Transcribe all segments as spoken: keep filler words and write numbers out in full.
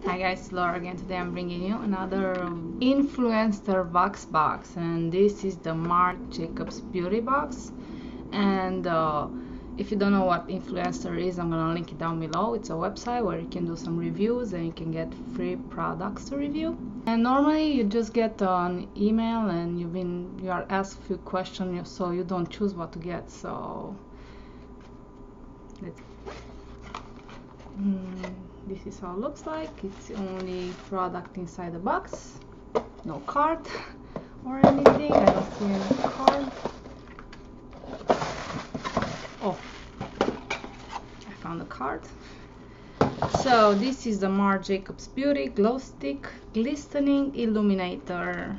Hi guys, it's Laura again. Today I'm bringing you another influencer box box, and this is the Marc Jacobs Beauty box. And uh, if you don't know what influencer is, I'm gonna link it down below. It's a website where you can do some reviews and you can get free products to review. And normally you just get an email and you've been you are asked a few questions, so you don't choose what to get. So let's. Mm, this is how it looks like. It's the only product inside the box, no card or anything. I don't see any card. Oh, I found a card. So this is the Marc Jacobs Beauty Glow Stick Glistening Illuminator,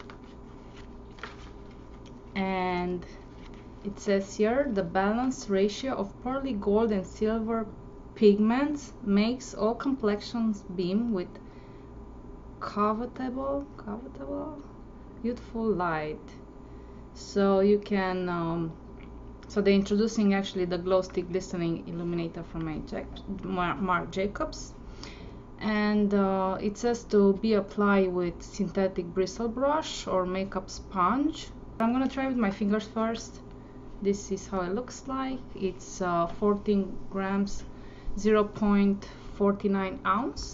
and it says here the balanced ratio of pearly gold and silver pigments makes all complexions beam with covetable, covetable, youthful light. So you can, um, so they're introducing actually the glow stick glistening illuminator from Marc Jacobs, and uh, it says to be applied with synthetic bristle brush or makeup sponge. I'm gonna try with my fingers first. This is how it looks like. It's uh, fourteen grams, zero point four nine ounce.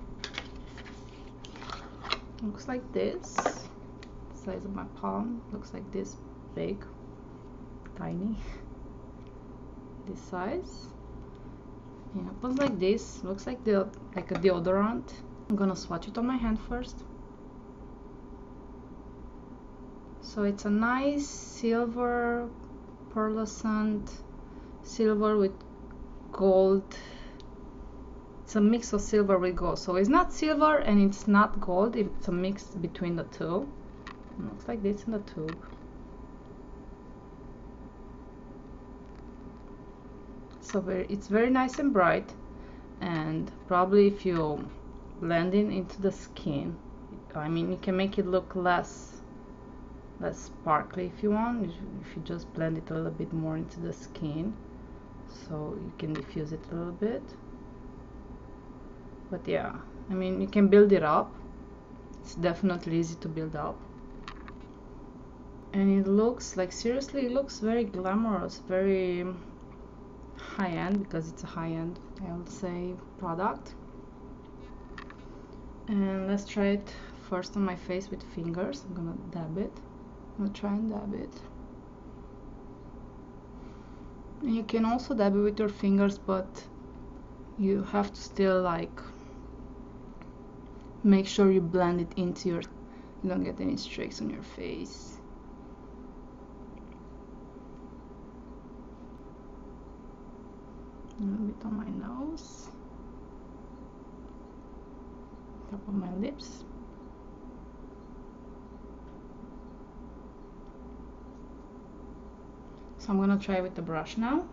Looks like this. Size of my palm. Looks like this big, tiny. This size. Yeah, it looks like this. Looks like the like a deodorant. I'm gonna swatch it on my hand first. So it's a nice silver, pearlescent silver with gold. It's a mix of silver with gold, so it's not silver and it's not gold, it's a mix between the two. It looks like this in the tube. So very, it's very nice and bright, and probably if you blend it into the skin, I mean, you can make it look less less sparkly if you want, if you just blend it a little bit more into the skin, so you can diffuse it a little bit. But yeah, I mean, you can build it up. It's definitely easy to build up, and it looks like, seriously, it looks very glamorous, very high-end, because it's a high-end, I would say, product. And let's try it first on my face with fingers. I'm gonna dab it. I'm gonna try and dab it. And you can also dab it with your fingers, but you have to still like make sure you blend it into your, you don't get any streaks on your face. A little bit on my nose, top of my lips. So I'm gonna try with the brush now.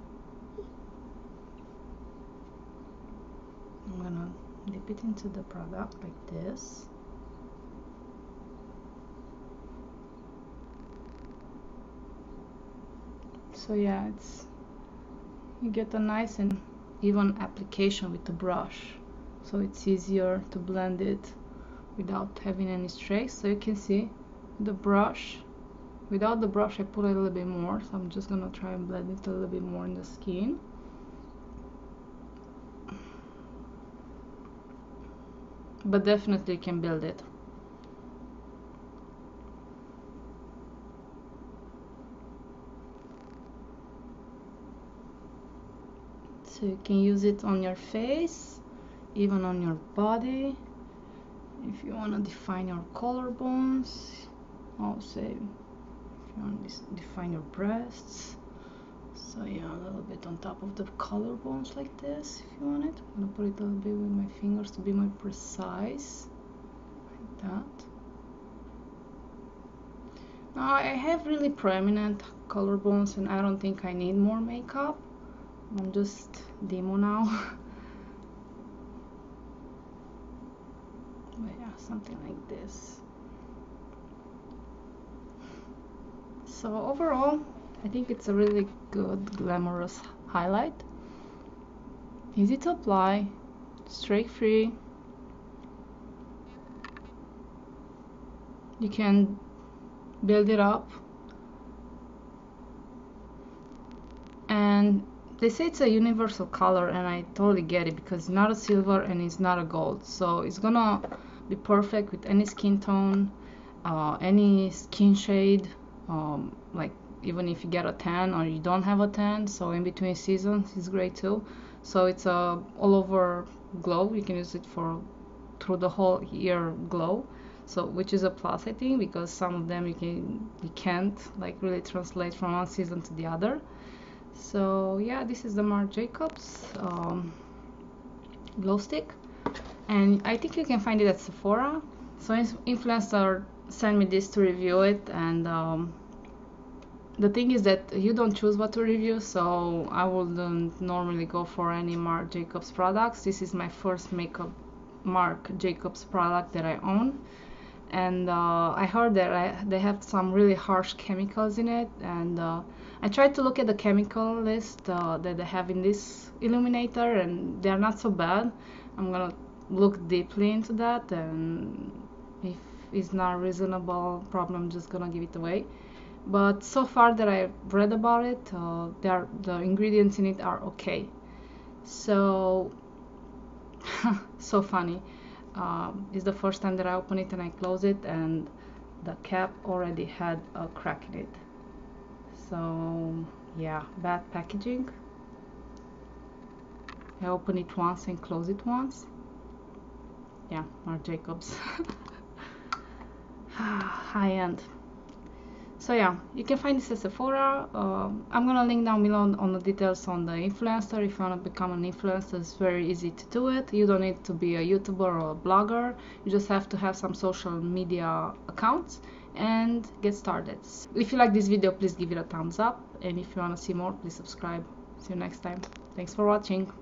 I'm gonna dip it into the product like this. So yeah, it's, you get a nice and even application with the brush, so it's easier to blend it without having any streaks. So you can see the brush, without the brush I put a little bit more, so I'm just gonna try and blend it a little bit more in the skin. But definitely you can build it. So you can use it on your face, even on your body. If you want to define your collarbones, I'll say if you want to define your breasts. So yeah, a little bit on top of the collarbones like this if you want it. I'm gonna put it a little bit with my fingers to be more precise, like that. Now I have really prominent collarbones and I don't think I need more makeup. I'm just demo now. But yeah, something like this. So overall, I think it's a really good glamorous highlight. Easy to apply, streak free, you can build it up. And they say it's a universal color, and I totally get it, because it's not a silver and it's not a gold, so it's gonna be perfect with any skin tone, uh, any skin shade, um, like even if you get a tan or you don't have a tan, so in between seasons is great too. So it's a all over glow. You can use it for through the whole year glow, so which is a plus, I think, because some of them you can you can't like really translate from one season to the other. So yeah, this is the Marc Jacobs um, glow stick, and I think you can find it at Sephora. So influencer sent me this to review it, and um, the thing is that you don't choose what to review, so I wouldn't normally go for any Marc Jacobs products. This is my first makeup Marc Jacobs product that I own, and uh, I heard that I, they have some really harsh chemicals in it, and uh, I tried to look at the chemical list uh, that they have in this illuminator, and they're not so bad. I'm gonna look deeply into that, and if it's not reasonable, probably I'm just gonna give it away. But so far that I've read about it, uh, are, the ingredients in it are okay. So, so funny. Um, it's the first time that I open it and I close it, and the cap already had a crack in it. So yeah, bad packaging. I open it once and close it once. Yeah, Marc Jacobs. High end. So yeah, you can find this at Sephora. Uh, I'm gonna link down below on, on the details on the influencer. If you wanna become an influencer, it's very easy to do it. You don't need to be a YouTuber or a blogger. You just have to have some social media accounts and get started. If you like this video, please give it a thumbs up. And if you wanna see more, please subscribe. See you next time. Thanks for watching.